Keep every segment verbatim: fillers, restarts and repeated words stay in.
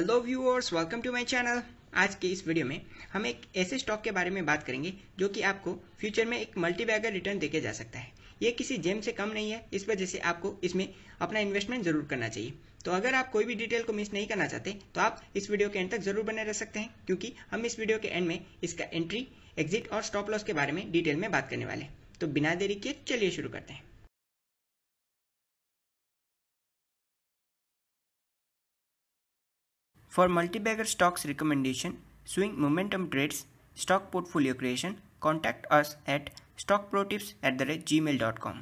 Hello viewers, welcome to my channel. आज के इस वीडियो में हम एक ऐसे स्टॉक के बारे में बात करेंगे जो कि आपको फ्यूचर में एक मल्टी बैगर रिटर्न देके जा सकता है। ये किसी जेम से कम नहीं है, इस वजह से आपको इसमें अपना इन्वेस्टमेंट जरूर करना चाहिए। तो अगर आप कोई भी डिटेल को मिस नहीं करना चाहते तो आप इस वीडियो के एंड तक जरूर बने रह सकते हैं, क्योंकि हम इस वीडियो के एंड में इसका एंट्री, एग्जिट और स्टॉप लॉस के बारे में डिटेल में बात करने वाले हैं। तो बिना देरी किए चलिए शुरू करते हैं। For multi-bagger stocks recommendation, swing momentum trades, stock portfolio creation, contact us at stockprotips at the rate gmail dot com।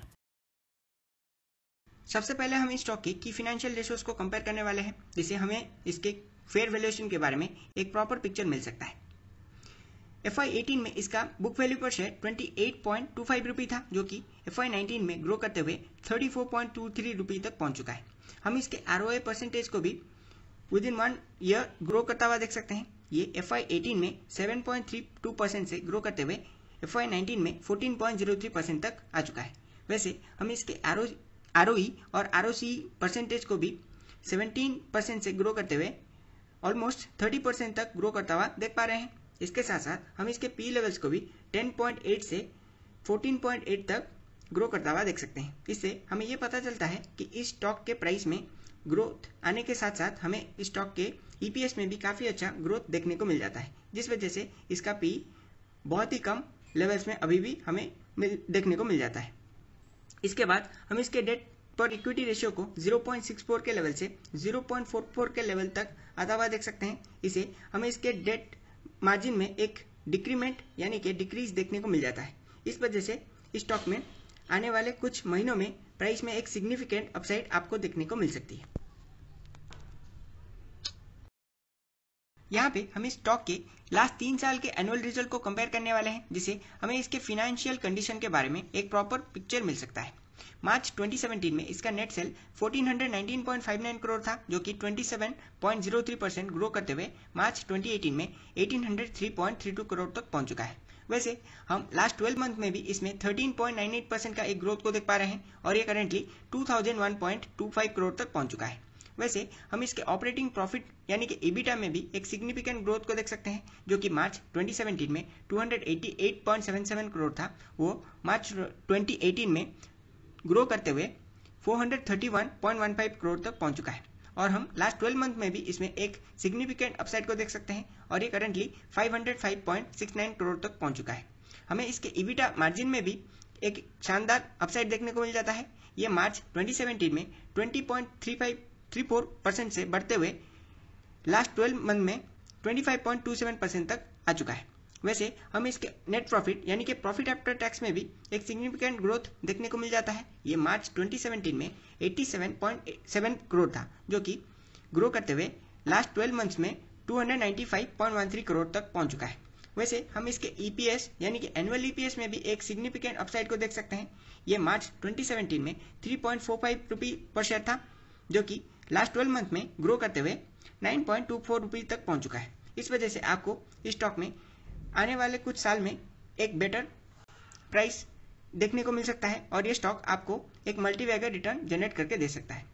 सबसे पहले हम इस स्टॉक की की फाइनेंशियल रेशियोज को कंपेयर करने वाले हैं, जिससे हमें इसके फेयर वैल्यूएशन के बारे में एक प्रॉपर पिक्चर मिल सकता है। एफ आई एटीन में इसका बुक वैल्यू पर शेयर अट्ठाईस पॉइंट दो पाँच रुपये था, जो कि एफ आई नाइनटीन में ग्रो करते हुए चौंतीस पॉइंट दो तीन रुपये तक पहुंच चुका है। हम इसके आर ओ ए परसेंटेज को भी within one year grow करता हुआ देख सकते हैं। ये एफ आई एटीन में सात पॉइंट तीन दो परसेंट से ग्रो करते हुए एफ आई नाइनटीन में चौदह पॉइंट शून्य तीन परसेंट तक आ चुका है। वैसे हम इसके आर ओ ई और आर ओ सी परसेंटेज को भी सत्रह परसेंट से ग्रो करते हुए ऑलमोस्ट तीस परसेंट तक ग्रो करता हुआ देख पा रहे हैं। इसके साथ साथ हम इसके पी लेवल्स को भी दस पॉइंट आठ से चौदह पॉइंट आठ तक ग्रो करता हुआ देख सकते हैं। इससे हमें ये पता चलता है कि इस स्टॉक के प्राइस में ग्रोथ आने के साथ साथ हमें इस स्टॉक के ई पी एस में भी काफ़ी अच्छा ग्रोथ देखने को मिल जाता है, जिस वजह से इसका पी बहुत ही कम लेवल्स में अभी भी हमें मिल देखने को मिल जाता है। इसके बाद हम इसके डेट पर इक्विटी रेशियो को ज़ीरो पॉइंट सिक्स फोर के लेवल से ज़ीरो पॉइंट फोर फोर के लेवल तक आता हुआ देख सकते हैं। इसे हमें इसके डेट मार्जिन में एक डिक्रीमेंट यानी कि डिक्रीज देखने को मिल जाता है। इस वजह से इस स्टॉक में आने वाले कुछ महीनों में प्राइस में एक सिग्निफिकेंट अपसाइड आपको देखने को मिल सकती है। यहाँ पे हम इस स्टॉक के लास्ट तीन साल के एनुअल रिजल्ट को कंपेयर करने वाले हैं, जिससे हमें इसके फाइनेंशियल कंडीशन के बारे में एक प्रॉपर पिक्चर मिल सकता है। मार्च ट्वेंटी सेवनटीन में इसका नेट सेल चौदह सौ उन्नीस पॉइंट पाँच नौ करोड़ था, जो कि सत्ताईस पॉइंट शून्य तीन परसेंट ग्रो करते हुए मार्च ट्वेंटी एटीन में अठारह सौ तीन पॉइंट तीन दो करोड़ तक पहुंच चुका है। वैसे हम लास्ट ट्वेल्व मंथ में भी इसमें तेरह पॉइंट नौ आठ परसेंट का एक ग्रोथ को देख पा रहे हैं और ये करेंटली दो हज़ार एक पॉइंट दो पाँच करोड़ तक पहुंच चुका है। वैसे हम इसके ऑपरेटिंग प्रॉफिट यानी कि ईबिटा में भी एक सिग्निफिकेंट ग्रोथ को देख सकते हैं, जो कि मार्च ट्वेंटी सेवनटीन में दो सौ अट्ठासी पॉइंट सात सात करोड़ था, वो मार्च ट्वेंटी एटीन में ग्रो करते हुए चार सौ इकतीस पॉइंट एक पाँच करोड़ तक पहुंच चुका है। और हम लास्ट ट्वेल्व मंथ में भी इसमें एक सिग्निफिकेंट अपसाइड को देख सकते हैं और ये करंटली पाँच सौ पाँच पॉइंट छह नौ करोड़ तक पहुंच चुका है। हमें इसके ईबिटा मार्जिन में भी एक शानदार अपसाइड देखने को मिल जाता है। ये मार्च ट्वेंटी सेवनटीन में बीस पॉइंट तीन पाँच तीन चार परसेंट से बढ़ते हुए लास्ट ट्वेल्व मंथ में पच्चीस पॉइंट दो सात परसेंट तक आ चुका है। वैसे हम इसके नेट प्रॉफिट यानी कि प्रॉफिट आफ्टर टैक्स में भी एक सिग्निफिकेंट ग्रोथ देखने को मिल जाता है। ये मार्च ट्वेंटी सेवनटीन में सत्तासी पॉइंट सात करोड़ था, जो कि ग्रो करते हुए लास्ट ट्वेल्व मंथ्स में दो सौ पचानवे पॉइंट एक तीन करोड़ तक पहुंच चुका है। वैसे हम इसके ई पी एस यानी कि एनुअल ई पी एस में भी एक सिग्निफिकेंट अपसाइड को देख सकते हैं। ये मार्च ट्वेंटी सेवनटीन में तीन पॉइंट चार पाँच रुपये पर शेयर था, जो कि लास्ट ट्वेल्व मंथ में ग्रो करते हुए नौ पॉइंट दो चार रुपये तक पहुंच चुका है। इस वजह से आपको इस स्टॉक में आने वाले कुछ साल में एक बेटर प्राइस देखने को मिल सकता है और ये स्टॉक आपको एक मल्टी बैगर रिटर्न जनरेट करके दे सकता है।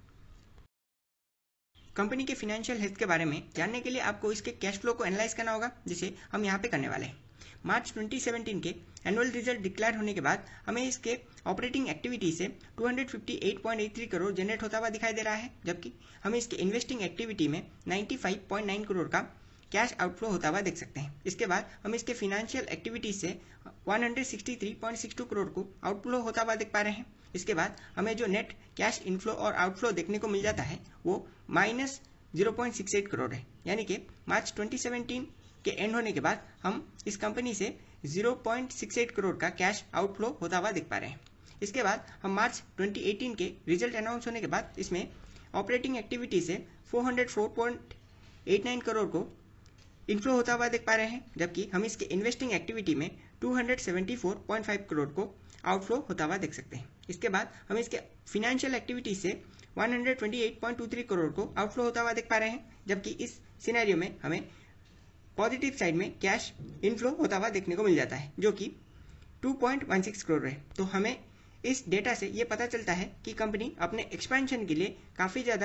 कंपनी के फाइनेंशियल हेल्थ के बारे में जानने के लिए आपको इसके कैश फ्लो को एनालाइज करना होगा, जिसे हम यहाँ पे करने वाले हैं। मार्च ट्वेंटी सेवनटीन के एनुअल रिजल्ट डिक्लेयर होने के बाद हमें इसके ऑपरेटिंग एक्टिविटी से दो सौ अट्ठावन पॉइंट एक तीन करोड़ जनरेट होता हुआ दिखाई दे रहा है, जबकि हमें इसके इन्वेस्टिंग एक्टिविटी में पचानवे पॉइंट नौ करोड़ का कैश आउटफ्लो होता हुआ देख सकते हैं। इसके बाद हम इसके फाइनेंशियल एक्टिविटीज से एक सौ तिरसठ पॉइंट छह दो करोड़ को आउटफ्लो होता हुआ देख पा रहे हैं। इसके बाद हमें जो नेट कैश इनफ्लो और आउटफ्लो देखने को मिल जाता है वो minus zero point six eight crore है, यानी कि मार्च ट्वेंटी सेवनटीन के एंड होने के बाद हम इस कंपनी से zero point six eight crore का कैश आउटफ्लो होता हुआ देख पा रहे हैं। इसके बाद हम मार्च ट्वेंटी एटीन के रिजल्ट अनाउंस होने के बाद इसमें ऑपरेटिंग एक्टिविटी से चार सौ चार पॉइंट आठ नौ करोड़ को इनफ्लो होता हुआ देख पा रहे हैं, जबकि हम इसके इन्वेस्टिंग एक्टिविटी में दो सौ चौहत्तर पॉइंट पाँच करोड़ को आउटफ्लो होता हुआ देख सकते हैं। इसके बाद हम इसके फाइनेंशियल एक्टिविटी से एक सौ अट्ठाईस पॉइंट दो तीन करोड़ को आउटफ्लो होता हुआ देख पा रहे हैं, जबकि इस सिनेरियो में हमें पॉजिटिव साइड में कैश इनफ्लो होता हुआ देखने को मिल जाता है, जो कि दो पॉइंट एक छह करोड़ है। तो हमें इस डेटा से ये पता चलता है कि कंपनी अपने एक्सपेंशन के लिए काफ़ी ज़्यादा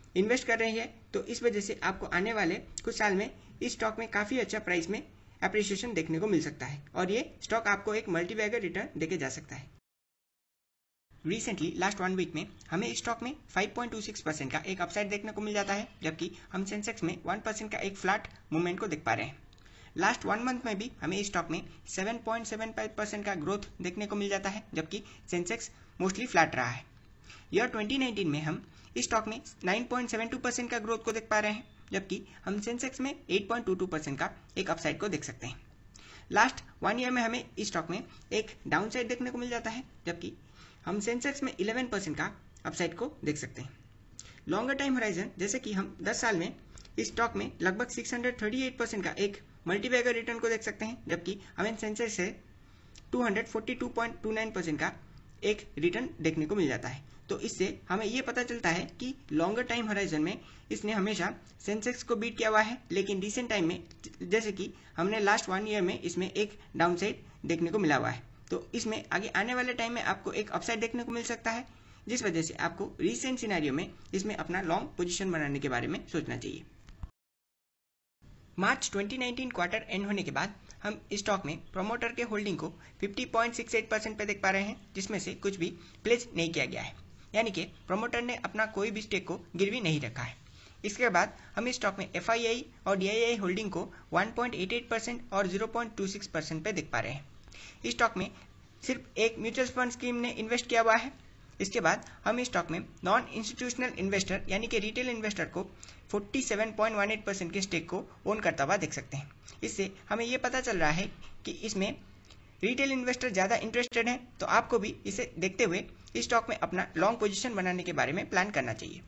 इन्वेस्ट कर रही है, तो इस वजह से आपको आने वाले कुछ साल में इस स्टॉक में काफ़ी अच्छा प्राइस में एप्रिसिएशन देखने को मिल सकता है और ये स्टॉक आपको एक मल्टीबैगर रिटर्न देके जा सकता है। रिसेंटली लास्ट वन वीक में हमें इस स्टॉक में five point two six percent का एक अपसाइड देखने को मिल जाता है, जबकि हम सेंसेक्स में वन परसेंट का एक फ्लैट मूवमेंट को देख पा रहे हैं। लास्ट वन मंथ में भी हमें इस स्टॉक में seven point seven five percent का ग्रोथ देखने को मिल जाता है, जबकि सेंसेक्स मोस्टली फ्लैट रहा है। ईयर ट्वेंटी नाइनटीन में हम इस स्टॉक में nine point seven two percent का ग्रोथ को देख पा रहे हैं, जबकि हम सेंसेक्स में eight point two two percent का एक अपसाइड को देख सकते हैं। लास्ट वन ईयर में हमें इस स्टॉक में एक डाउन साइड देखने को मिल जाता है, जबकि हम सेंसेक्स में इलेवन परसेंट का अपसाइड को देख सकते हैं। लॉन्गर टाइम होराइजन जैसे कि हम दस साल में इस स्टॉक में लगभग six hundred thirty eight percent का एक मल्टीबैगर रिटर्न को देख सकते हैं, जबकि हमें सेंसेक्स से two hundred forty two point two nine percent का एक रिटर्न देखने को मिल जाता है। तो इससे हमें ये पता चलता है कि लॉन्गर टाइम होराइजन में इसने हमेशा सेंसेक्स को बीट किया हुआ है, लेकिन रिसेंट टाइम में जैसे कि हमने लास्ट वन ईयर में इसमें एक डाउन साइड देखने को मिला हुआ है, तो इसमें आगे आने वाले टाइम में आपको एक अपसाइड देखने को मिल सकता है, जिस वजह से आपको रिसेंट सिनेरियो में इसमें अपना लॉन्ग पोजीशन बनाने के बारे में सोचना चाहिए। March twenty nineteen quarter end होने के बाद हम इस स्टॉक में प्रोमोटर के होल्डिंग को fifty point six eight percent पे देख पा रहे हैं, जिसमें से कुछ भी प्लेस नहीं किया गया है, यानी कि प्रोमोटर ने अपना कोई भी स्टेक को गिरवी नहीं रखा है। इसके बाद हम इस स्टॉक में एफ आई आई और डी आई आई होल्डिंग को one point eight eight percent और zero point two six percent पे देख पा रहे हैं। इस स्टॉक में सिर्फ एक म्यूचुअल फंड स्कीम ने इन्वेस्ट किया हुआ है। इसके बाद हम इस स्टॉक में नॉन इंस्टीट्यूशनल इन्वेस्टर यानी कि रिटेल इन्वेस्टर को forty seven point one eight percent के स्टेक को ओन करता हुआ देख सकते हैं। इससे हमें ये पता चल रहा है कि इसमें रिटेल इन्वेस्टर ज़्यादा इंटरेस्टेड हैं, तो आपको भी इसे देखते हुए इस स्टॉक में अपना लॉन्ग पोजीशन बनाने के बारे में प्लान करना चाहिए।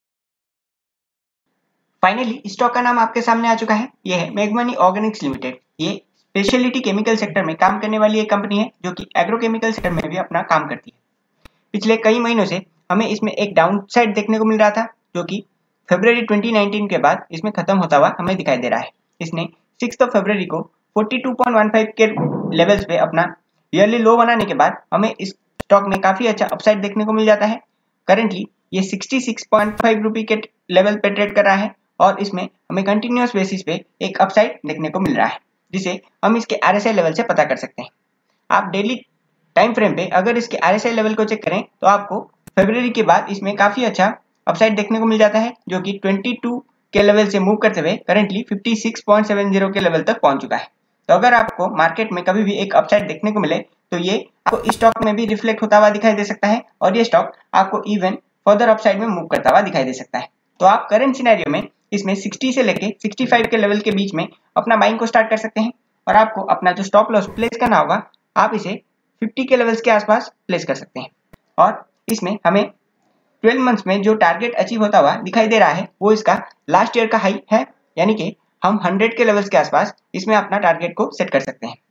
फाइनली स्टॉक का नाम आपके सामने आ चुका है, यह है मेगमनी ऑर्गेनिक्स लिमिटेड। ये स्पेशलिटी केमिकल सेक्टर में काम करने वाली एक कंपनी है जो कि एग्रोकेमिकल सेक्टर में भी अपना काम करती है। पिछले कई महीनों से हमें इसमें एक डाउन साइड देखने को मिल रहा था, जो कि फरवरी ट्वेंटी नाइनटीन के बाद इसमें खत्म होता हुआ हमें दिखाई दे रहा है। इसने सिक्स्थ ऑफ फरवरी को forty two point one five के लेवल्स पे अपना ईयरली लो बनाने के बाद हमें इस स्टॉक में काफी अच्छा अपसाइड देखने को मिल जाता है। करंटली ये sixty six point five rupee के लेवल पे ट्रेड कर रहा है और इसमें हमें कंटिन्यूअस बेसिस पे एक अपसाइड देखने को मिल रहा है, जिसे हम इसके आर एस आई लेवल से पता कर सकते हैं। आप डेली टाइम फ्रेम पे अगर इसके आर एस आई लेवल को चेक करें तो आपको फरवरी के बाद इसमें काफी अच्छा अपसाइड देखने को मिल जाता है, जो कि ट्वेंटी टू के लेवल से मूव करते हुए currently fifty six point seven zero के लेवल तक पहुंच चुका है। तो अगर आपको मार्केट में कभी भी एक अपसाइड देखने को मिले तो ये आपको इस स्टॉक में भी रिफ्लेक्ट होता हुआ दिखाई दे सकता है और ये स्टॉक आपको इवन फर्दर अपसाइड में मूव करता हुआ दिखाई दे सकता है। तो आप करंट सिनेरियो में इसमें सिक्सटी से लेके सिक्सटी फाइव के लेवल के बीच में अपना बाइंग को स्टार्ट कर सकते हैं और आपको अपना जो स्टॉप लॉस प्लेस करना होगा आप इसे फिफ्टी के लेवल्स के आसपास प्लेस कर सकते हैं। और इसमें हमें ट्वेल्व मंथ्स में जो टारगेट अचीव होता हुआ दिखाई दे रहा है वो इसका लास्ट ईयर का हाई है, यानी कि हम हंड्रेड के लेवल्स के आसपास इसमें अपना टारगेट को सेट कर सकते हैं।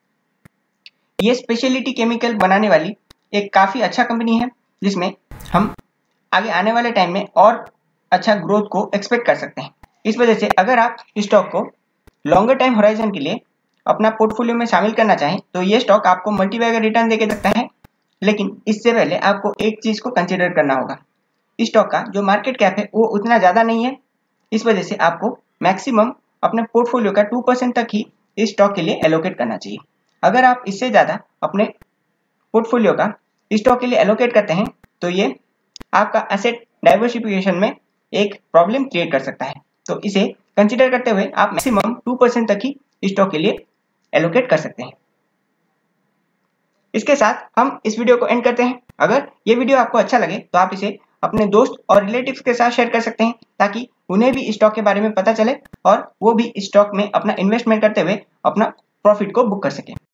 ये स्पेशलिटी केमिकल बनाने वाली एक काफी अच्छा कंपनी है, जिसमें हम आगे आने वाले टाइम में और अच्छा ग्रोथ को एक्सपेक्ट कर सकते हैं। इस वजह से अगर आप इस स्टॉक को लॉन्गर टाइम होराइजन के लिए अपना पोर्टफोलियो में शामिल करना चाहें तो ये स्टॉक आपको मल्टीबैगर रिटर्न देके सकता है, लेकिन इससे पहले आपको एक चीज को कंसिडर करना होगा। इस स्टॉक का जो मार्केट कैप है वो उतना ज्यादा नहीं है, इस वजह से आपको मैक्सिमम अपने पोर्टफोलियो का टू परसेंट तक ही इस स्टॉक के लिए एलोकेट करना चाहिए। अगर आप इससे ज्यादा अपने पोर्टफोलियो का इस स्टॉक के लिए एलोकेट करते हैं तो ये आपका एसेट डाइवर्सिफिकेशन में एक प्रॉब्लम क्रिएट कर सकता है। तो इसे कंसिडर करते हुए आप मैक्सिमम टू परसेंट तक ही इस स्टॉक के लिए एलोकेट कर सकते हैं। इसके साथ हम इस वीडियो को एंड करते हैं। अगर ये वीडियो आपको अच्छा लगे तो आप इसे अपने दोस्त और रिलेटिव्स के साथ शेयर कर सकते हैं, ताकि उन्हें भी स्टॉक के बारे में पता चले और वो भी इस स्टॉक में अपना इन्वेस्टमेंट करते हुए अपना प्रॉफिट को बुक कर सकें।